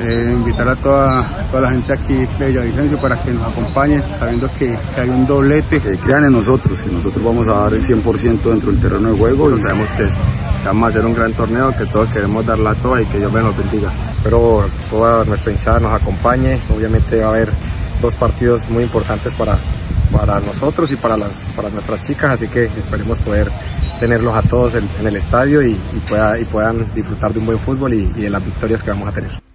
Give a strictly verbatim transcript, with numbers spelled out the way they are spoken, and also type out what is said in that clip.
Eh, invitar a toda, toda la gente aquí de Villavicencio para que nos acompañe, sabiendo que, que hay un doblete. Que crean en nosotros, y nosotros vamos a dar el cien por ciento dentro del terreno de juego. Y sabemos que vamos a hacer un gran torneo, que todos queremos dar la toa y que Dios me los bendiga. Espero toda nuestra hinchada nos acompañe. Obviamente va a haber dos partidos muy importantes para, para nosotros y para, las, para nuestras chicas, así que esperemos poder tenerlos a todos en, en el estadio y, y, pueda, y puedan disfrutar de un buen fútbol y, y de las victorias que vamos a tener.